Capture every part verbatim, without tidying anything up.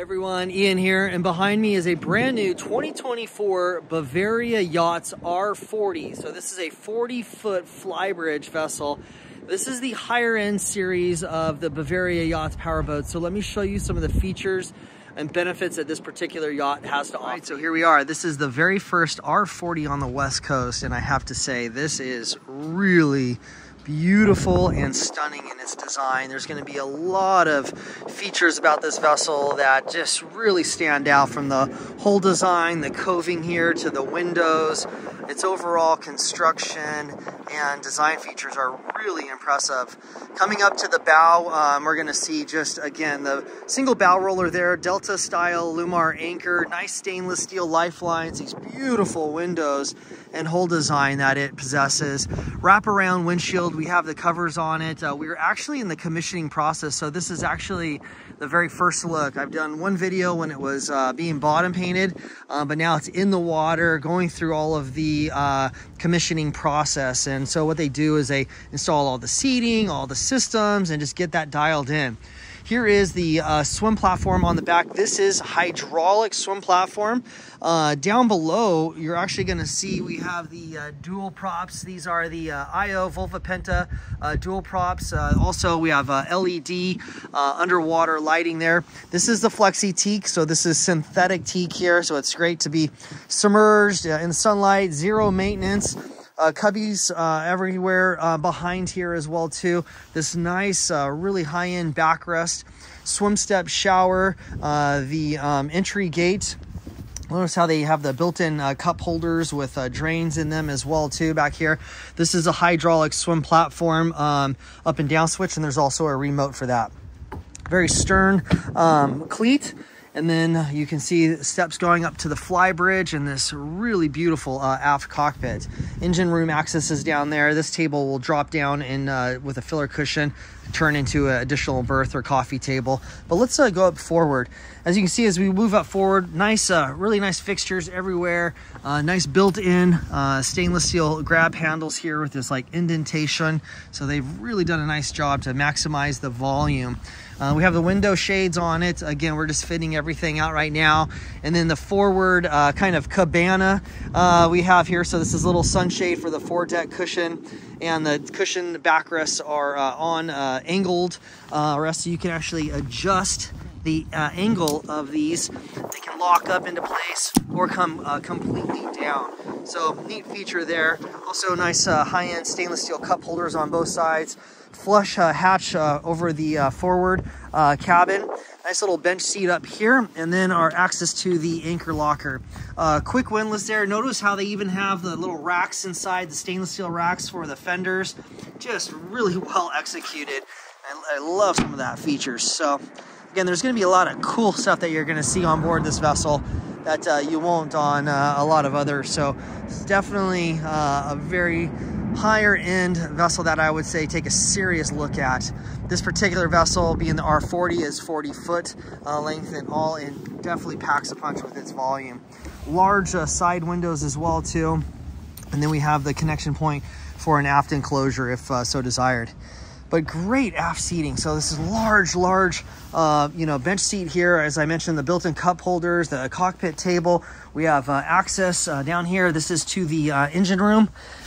Everyone, Ian here, and behind me is a brand new twenty twenty-four Bavaria Yachts R forty. So this is a forty foot flybridge vessel. This is the higher end series of the Bavaria Yachts powerboat. So let me show you some of the features and benefits that this particular yacht has to offer. All right, so here we are. This is the very first R forty on the West Coast, and I have to say this is really beautiful and stunning in its design. There's going to be a lot of features about this vessel that just really stand out, from the hull design, the coving here, to the windows. Its overall construction and design features are really impressive. Coming up to the bow, um, we're going to see just, again, the single bow roller there, Delta style Lumar anchor, nice stainless steel lifelines, these beautiful windows and hull design that it possesses. Wraparound windshield, we have the covers on it. Uh, we are actually in the commissioning process, so this is actually the very first look. I've done one video when it was uh, being bottom painted, uh, but now it's in the water, going through all of the uh, commissioning process. And so what they do is they install all the seating, all the systems, and just get that dialed in. Here is the uh, swim platform on the back. This is hydraulic swim platform. Uh, down below, you're actually going to see we have the uh, dual props. These are the uh, I O Volva Penta uh, dual props. Uh, also, we have uh, L E D uh, underwater lighting there. This is the Flexi teak, so this is synthetic teak here, so it's great to be submerged uh, in sunlight, zero maintenance. Uh, cubbies uh, everywhere uh, behind here as well too. This nice, uh, really high-end backrest, swim step shower, uh, the um, entry gate. Notice how they have the built-in uh, cup holders with uh, drains in them as well too back here. This is a hydraulic swim platform, um, up and down switch, and there's also a remote for that. Very stern um, cleat. And then you can see steps going up to the flybridge and this really beautiful uh, aft cockpit. Engine room access is down there. This table will drop down in uh, with a filler cushion, turn into an additional berth or coffee table. But let's uh, go up forward. As you can see, as we move up forward, nice, uh, really nice fixtures everywhere. Uh, nice built-in uh, stainless steel grab handles here with this like indentation. So they've really done a nice job to maximize the volume. Uh, we have the window shades on it. Again, we're just fitting everything out right now. And then the forward uh, kind of cabana uh, we have here. So this is a little sunshade for the foredeck cushion. And the cushion backrests are uh, on uh, angled uh, rests, so you can actually adjust the uh, angle of these. They can lock up into place or come uh, completely down. So neat feature there. Also nice uh, high-end stainless steel cup holders on both sides. Flush uh, hatch uh, over the uh, forward uh, cabin. Nice little bench seat up here, and then our access to the anchor locker. Uh, quick windlass there. Notice how they even have the little racks inside, the stainless steel racks for the fenders. Just really well executed. I, I love some of that features. So again, there's going to be a lot of cool stuff that you're going to see on board this vessel that uh, you won't on uh, a lot of others. So it's definitely uh, a very higher end vessel that I would say take a serious look at. This particular vessel, being the R forty, is forty foot uh, length and all, and definitely packs a punch with its volume. Large uh, side windows as well too, and then we have the connection point for an aft enclosure if uh, so desired. But great aft seating. So this is large, large, uh, you know, bench seat here. As I mentioned, the built-in cup holders, the cockpit table. We have uh, access uh, down here. This is to the uh, engine room.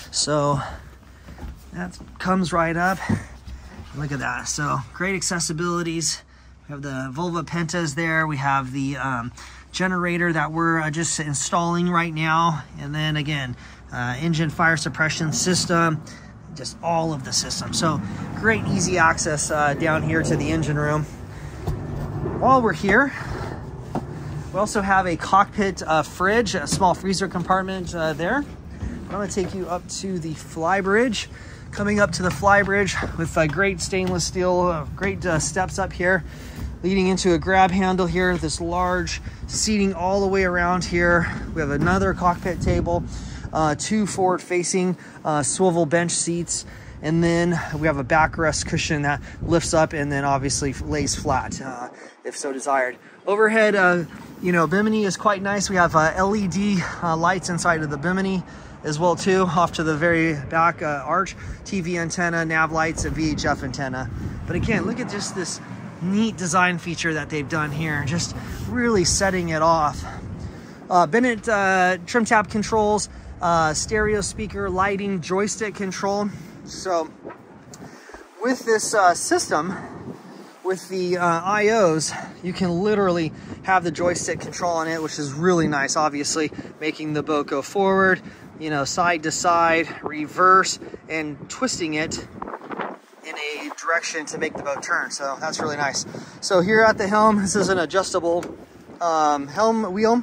So that comes right up. Look at that. So great accessibilities. We have the Volva Pentas there. We have the um, generator that we're uh, just installing right now. And then again, uh, engine fire suppression system. Just all of the systems. So great easy access uh, down here to the engine room. While we're here, we also have a cockpit uh, fridge, a small freezer compartment uh, there. I'm going to take you up to the flybridge. Coming up to the flybridge with uh, great stainless steel, uh, great uh, steps up here, leading into a grab handle here. This large seating all the way around here. We have another cockpit table. Uh, two forward-facing uh, swivel bench seats, and then we have a backrest cushion that lifts up and then obviously lays flat uh, if so desired. Overhead, uh, you know, bimini is quite nice. We have uh, L E D uh, lights inside of the bimini as well too. Off to the very back uh, arch, T V antenna, nav lights, and V H F antenna. But again, look at just this neat design feature that they've done here, just really setting it off. Uh, Bennett uh, trim tab controls, uh, stereo speaker, lighting, joystick control. So with this uh, system, with the uh, I Os, you can literally have the joystick control on it, which is really nice, obviously, making the boat go forward, you know, side to side, reverse, and twisting it in a direction to make the boat turn. So that's really nice. So here at the helm, this is an adjustable um, helm wheel.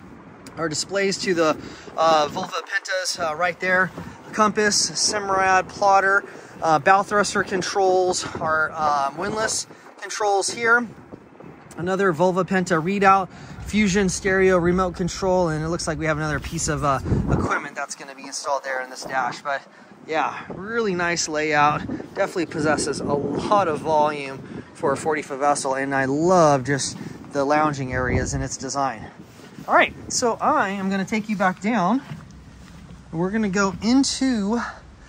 Our displays to the uh, Volva Pentas uh, right there. Compass, Simrad, plotter, uh, bow thruster controls, our um, windlass controls here. Another Volva Penta readout, Fusion stereo remote control, and it looks like we have another piece of uh, equipment that's going to be installed there in this dash. But yeah, really nice layout. Definitely possesses a lot of volume for a forty foot vessel, and I love just the lounging areas in its design. All right, so I am going to take you back down. We're going to go into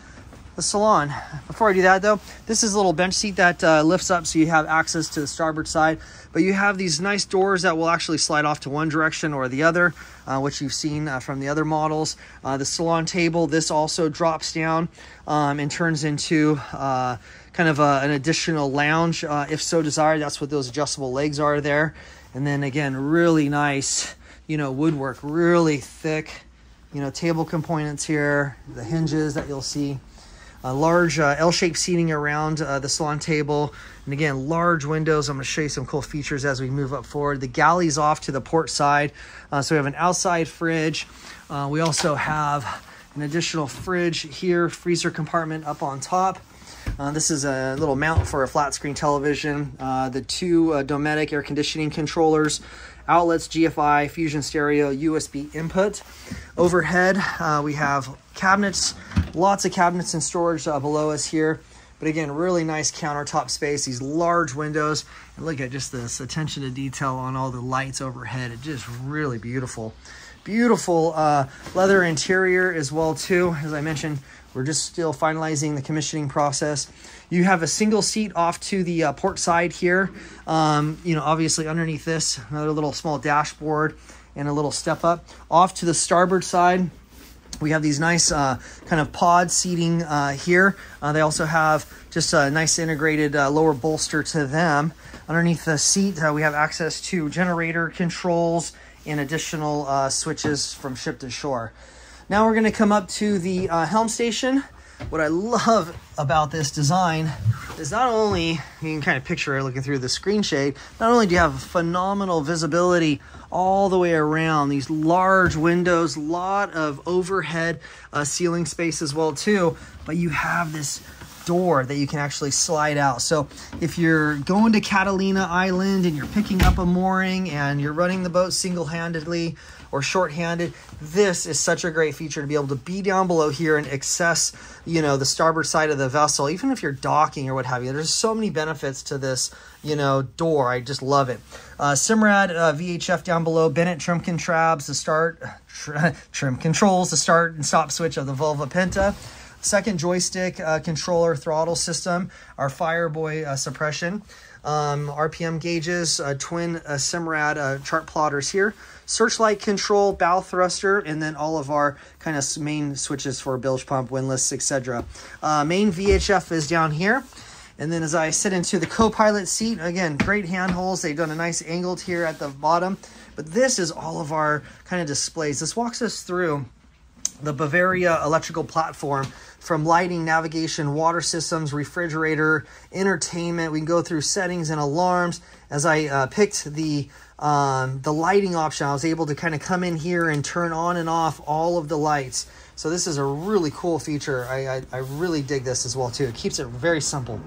the salon. Before I do that though, this is a little bench seat that uh, lifts up so you have access to the starboard side, but you have these nice doors that will actually slide off to one direction or the other, uh, which you've seen uh, from the other models. Uh, the salon table, this also drops down um, and turns into uh, kind of a, an additional lounge uh, if so desired. That's what those adjustable legs are there. And then again, really nice, you know, woodwork, really thick, you know, table components here, the hinges that you'll see. A large uh, L-shaped seating around uh, the salon table. And again, large windows. I'm going to show you some cool features as we move up forward. The galley's off to the port side. Uh, so we have an outside fridge. Uh, we also have an additional fridge here, freezer compartment up on top. Uh, this is a little mount for a flat screen television. Uh, the two uh, Dometic air conditioning controllers. Outlets, G F I, Fusion stereo, U S B input. Overhead, uh, we have cabinets, lots of cabinets and storage uh, below us here. But again, really nice countertop space, these large windows. And look at just this attention to detail on all the lights overhead. It's just really beautiful. Beautiful uh, leather interior as well too. As I mentioned, we're just still finalizing the commissioning process. You have a single seat off to the uh, port side here. Um, you know, obviously underneath this, another little small dashboard and a little step up. Off to the starboard side, we have these nice uh, kind of pod seating uh, here. Uh, they also have just a nice integrated uh, lower bolster to them. Underneath the seat, uh, we have access to generator controls and additional uh, switches from ship to shore. Now we're going to come up to the uh, helm station. What I love about this design is not only, you can kind of picture it looking through the screen shade, not only do you have phenomenal visibility all the way around, these large windows, lot of overhead uh, ceiling space as well too, but you have this door that you can actually slide out. So if you're going to Catalina Island and you're picking up a mooring and you're running the boat single-handedly or short-handed, this is such a great feature to be able to be down below here and access, you know, the starboard side of the vessel, even if you're docking or what have you. There's so many benefits to this, you know, door. I just love it. Uh, Simrad uh, V H F down below, Bennett trim contrabs, the start, tr trim controls, the start and stop switch of the Volva Penta. Second joystick uh, controller throttle system, our Fireboy uh, suppression, um, R P M gauges, uh, twin uh, Simrad uh, chart plotters here, searchlight control, bow thruster, and then all of our kind of main switches for bilge pump, windlass, et cetera. Uh, main V H F is down here. And then as I sit into the co-pilot seat, again, great handholds. They've done a nice angled here at the bottom. But this is all of our kind of displays. This walks us through the Bavaria electrical platform, from lighting, navigation, water systems, refrigerator, entertainment. We can go through settings and alarms. As I uh, picked the um, the lighting option, I was able to kind of come in here and turn on and off all of the lights. So this is a really cool feature. I, I, I really dig this as well too. It keeps it very simple.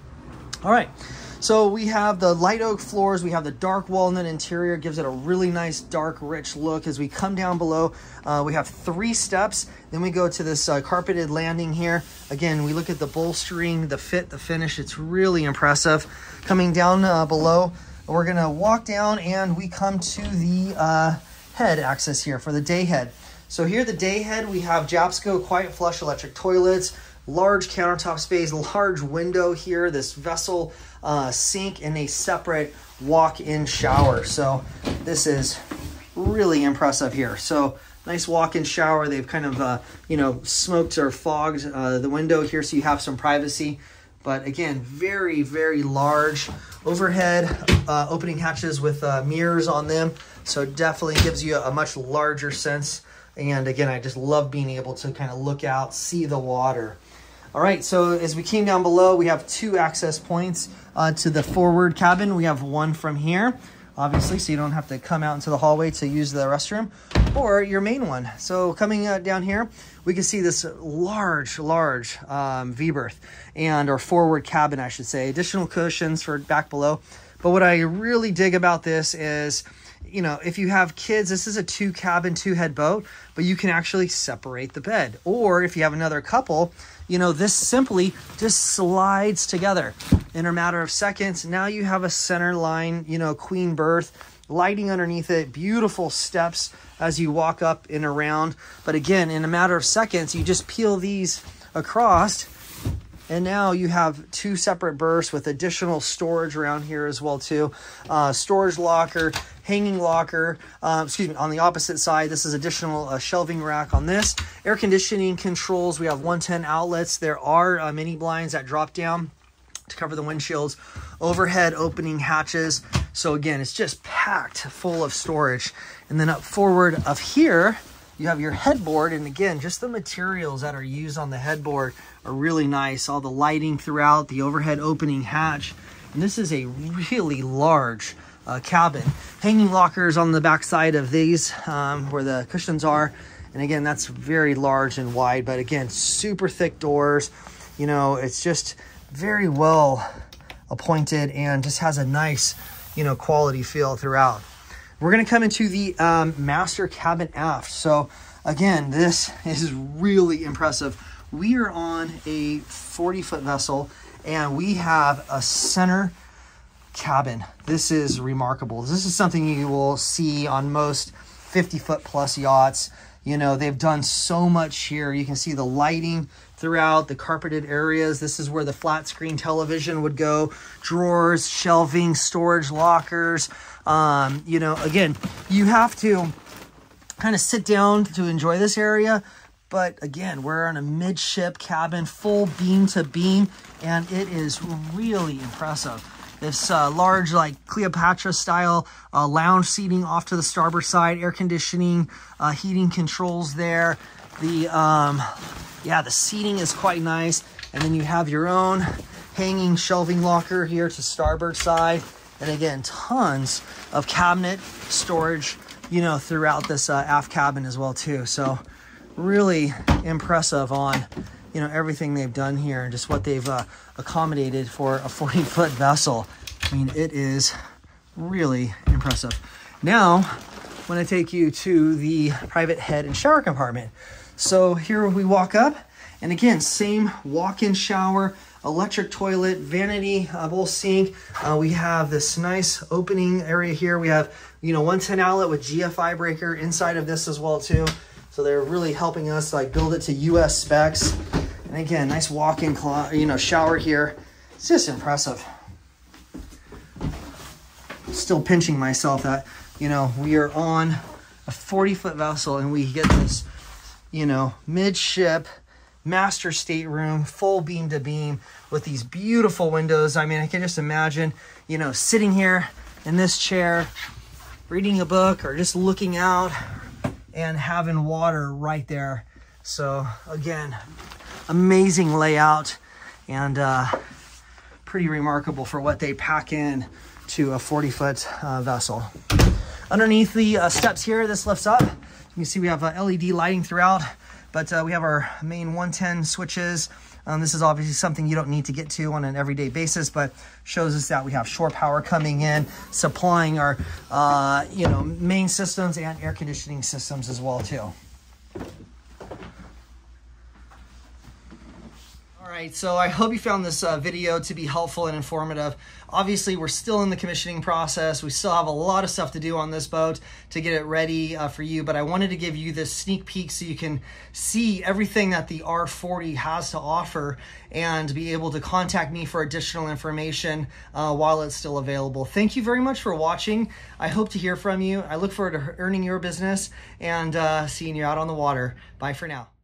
All right. So we have the light oak floors, we have the dark walnut interior, gives it a really nice dark rich look. As we come down below, uh, we have three steps, then we go to this uh, carpeted landing here. Again, we look at the bolstering, the fit, the finish, it's really impressive. Coming down uh, below, we're gonna walk down and we come to the uh, head access here for the day head. So here the day head, we have Japsco quiet flush electric toilets, large countertop space, large window here, this vessel uh, sink, and a separate walk-in shower. So this is really impressive here. So nice walk-in shower. They've kind of, uh, you know, smoked or fogged uh, the window here so you have some privacy. But again, very, very large overhead uh, opening hatches with uh, mirrors on them. So it definitely gives you a much larger sense. And again, I just love being able to kind of look out, see the water. All right, so as we came down below, we have two access points uh, to the forward cabin. We have one from here, obviously, so you don't have to come out into the hallway to use the restroom, or your main one. So coming uh, down here, we can see this large, large um, V-berth, and or forward cabin, I should say. Additional cushions for back below. But what I really dig about this is, you know, if you have kids, this is a two cabin, two head boat, but you can actually separate the bed. Or if you have another couple, you know, this simply just slides together in a matter of seconds. Now you have a center line, you know, queen berth, lighting underneath it, beautiful steps as you walk up and around. But again, in a matter of seconds, you just peel these across, and now you have two separate berths with additional storage around here as well too. Uh, storage locker, hanging locker, um, excuse me, on the opposite side, this is additional uh, shelving rack on this. Air conditioning controls, we have one ten outlets. There are uh, mini blinds that drop down to cover the windshields. Overhead opening hatches. So again, it's just packed full of storage. And then up forward of here, you have your headboard, and again, just the materials that are used on the headboard are really nice. All the lighting throughout, the overhead opening hatch. And this is a really large uh, cabin. Hanging lockers on the back side of these um, where the cushions are. And again, that's very large and wide, but again, super thick doors. You know, it's just very well appointed and just has a nice, you know, quality feel throughout. We're going to come into the um, master cabin aft. So again, this is really impressive. We are on a forty foot vessel and we have a center cabin. This is remarkable. This is something you will see on most fifty foot plus yachts. You know, they've done so much here. You can see the lighting throughout, the carpeted areas. This is where the flat screen television would go. Drawers, shelving, storage lockers. Um, you know, again, you have to kind of sit down to enjoy this area. But again, we're on a midship cabin, full beam to beam, and it is really impressive. This uh, large, like Cleopatra style uh, lounge seating off to the starboard side, air conditioning, uh, heating controls there. The, um, yeah, the seating is quite nice. And then you have your own hanging shelving locker here to starboard side. And again, tons of cabinet storage, you know, throughout this uh, aft cabin as well too. So really impressive on, you know, everything they've done here and just what they've uh, accommodated for a forty foot vessel. I mean, it is really impressive. Now, I'm going to take you to the private head and shower compartment. So here we walk up, and again, same walk-in shower, electric toilet, vanity uh, bowl sink. Uh, we have this nice opening area here. We have, you know, one ten outlet with G F I breaker inside of this as well too. So they're really helping us like build it to U S specs. And again, nice walk-in, you know, shower here. It's just impressive. Still pinching myself that, you know, we are on a forty foot vessel and we get this, you know, midship master stateroom, full beam to beam with these beautiful windows. I mean, I can just imagine, you know, sitting here in this chair, reading a book or just looking out and having water right there. So again, amazing layout and uh, pretty remarkable for what they pack in to a forty foot uh, vessel. Underneath the uh, steps here, this lifts up. You can see we have uh, L E D lighting throughout, but uh, we have our main one ten switches. Um, this is obviously something you don't need to get to on an everyday basis, but shows us that we have shore power coming in, supplying our uh, you know, main systems and air conditioning systems as well too. All right, right, so I hope you found this uh, video to be helpful and informative. Obviously, we're still in the commissioning process. We still have a lot of stuff to do on this boat to get it ready uh, for you, but I wanted to give you this sneak peek so you can see everything that the R forty has to offer and be able to contact me for additional information uh, while it's still available. Thank you very much for watching. I hope to hear from you. I look forward to earning your business and uh, seeing you out on the water. Bye for now.